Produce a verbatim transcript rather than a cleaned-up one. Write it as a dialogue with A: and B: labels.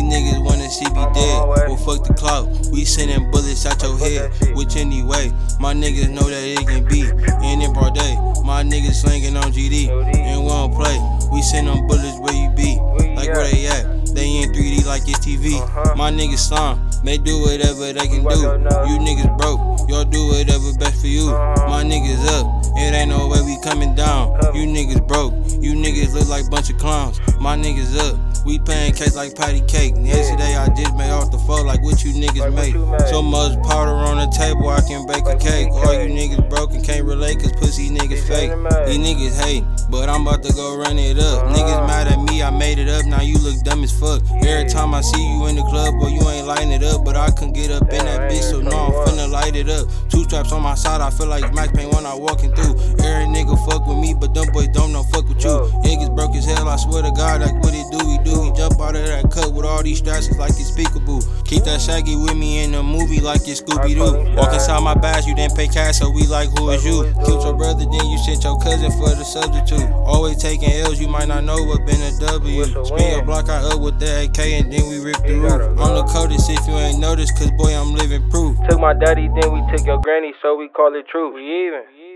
A: niggas wanna see me dead. Well, fuck the clout. We sending bullets out your head. Which anyway, my niggas know that it can be. And in broad day, my niggas slinging on G D. And we don't play. We send them bullets where you be. Like where they at? They in three D like it's T V. My niggas slime. They do whatever they can do. You niggas broke. Y'all do whatever best for you. My niggas up. It ain't no way we coming down. You niggas broke. You niggas look like bunch of clowns. My niggas up. We paying cakes like patty cake. Yesterday I just made off the floor like what you niggas make. So much powder on the table I can bake a cake. All you niggas broken can't relate cause pussy niggas fake. These niggas hate, but I'm about to go run it up. Niggas mad at me, I made it up, now you look dumb as fuck. Every time I see you in the club, boy, you ain't lighting it up. But I couldn't get up in that bitch, so no, I'm finna light it up. Two straps on my side, I feel like Max Payne when I walking through. Every nigga fuck with me, but them boys don't know fuck with you. Niggas broke as hell, I swear to God, like what it do, we do. We jump out of that cut with all these straps, it's like it's speakable. Keep that shaggy with me in the movie like it's Scooby-Doo. Walk inside my bags, you didn't pay cash, so we like, who is you? Killed your brother, then you sent your cousin for the substitute. Always taking L's, you might not know what been a W. Spin your block out up with the A K and then we rip the roof. On the coldest if you ain't noticed, cause boy I'm living proof.
B: Took my daddy, then we took your granny, so we call it truth. We even.